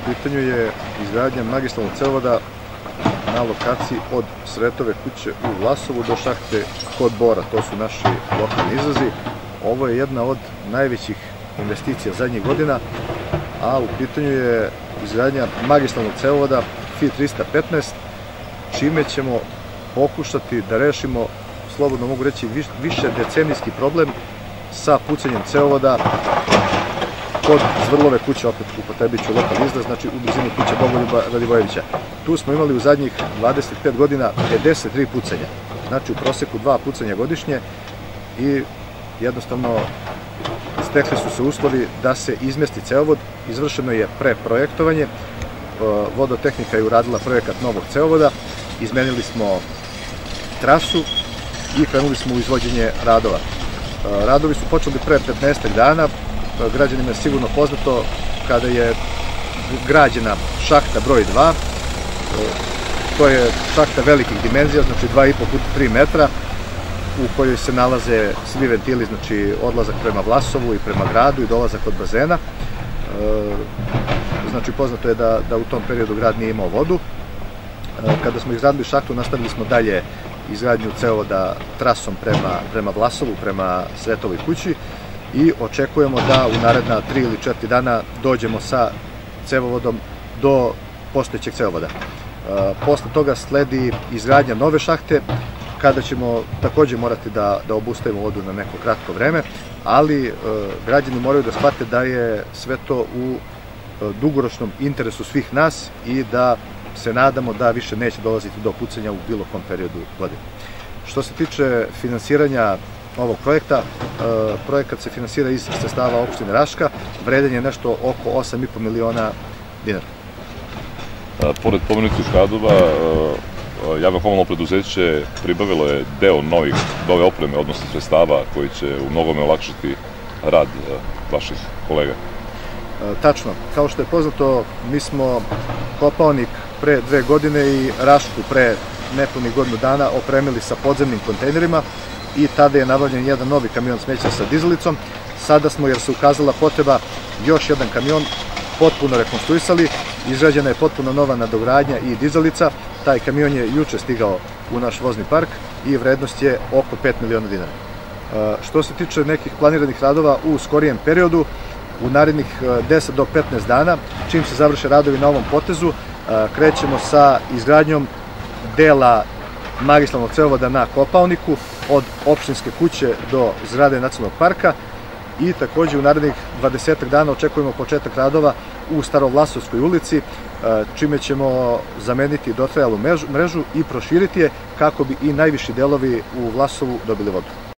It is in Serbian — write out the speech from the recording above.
pitanju je izgradnja magistralnog cevovoda na lokaciji od Sretove kuće u Vlasovu do šahte kod Bora. To su naši lokalni izrazi. Ovo je jedna od najvećih investicija zadnjih godina, a u pitanju je izgradnja magistralnog cevovoda FI 315, čime ćemo pokušati da rešimo, slobodno mogu reći, više decenijski problem sa pucanjem cevovoda kod Zvrlove kuće, opet upotrebit ću lokalni izraz, znači u blizini kuće Bogoljuba Radivojevića. Tu smo imali u zadnjih 25 godina 53 pucanja, znači u proseku 2 pucanja godišnje i jednostavno stekli su se uslovi da se izmesti cevovod. Izvršeno je preprojektovanje, Vodotehnika je uradila projekat novog cevovoda, izmenili smo trasu i krenuli smo u izvođenje radova. Radovi su počeli pre 15 dana, građanima je sigurno poznato kada je građena šahta broj 2, to je šahta velikih dimenzija, znači 2,5 puta 3 metra, u kojoj se nalaze svi ventili, znači odlazak prema Vlasovu i prema gradu i dolazak od bazena. Znači poznato je da u tom periodu grad nije imao vodu. Kada smo izgradili šahtu, nastavili smo dalje izgradnju cevovoda trasom prema Vlasovu, prema Sretovoj kući i očekujemo da u naredna 3 ili 4 dana dođemo sa cevovodom do postojećeg cevovoda. Posle toga sledi izgradnja nove šahte, kada ćemo takođe morati da obustavimo vodu na neko kratko vreme, ali građani moraju da shvate da je sve to u dugoročnom interesu svih nas i da se nadamo da više neće dolaziti do pucanja u bilo kom periodu godine. Što se tiče finansiranja ovog projekta, projekat se finansira iz sredstava opštine Raška, vredan je nešto oko 8,5 miliona dinara. Pored pomenutih radova, javno komunalno preduzeće pribavilo je deo nove opreme, odnosno sredstava koji će u mnogome olakšati rad vaših kolega. Tačno. Kao što je poznato, mi smo Kopaonik pre 2 godine i Rašku pre nepunih godinu dana opremili sa podzemnim kontejnerima i tada je nabavljen jedan novi kamion smeća sa dizelicom. Sada smo, jer se ukazala potreba, još jedan kamion potpuno rekonstruisali, izrađena je potpuno nova nadogradnja i dizelica. Taj kamion je juče stigao u naš vozni park i vrednost je oko 5 miliona dinara. Što se tiče nekih planiranih radova u skorijem periodu, u narednih 10 do 15 dana, čim se završe radovi na ovom potezu, krećemo sa izgradnjom dela magistralnog cevovoda na Kopaoniku, od opštinske kuće do zgrade nacionalnog parka i takođe u narednih 20 dana očekujemo početak radova u Starovlasovskoj ulici, čime ćemo zameniti dotrajalu mrežu i proširiti je kako bi i najviši delovi u Vlasovu dobili vodu.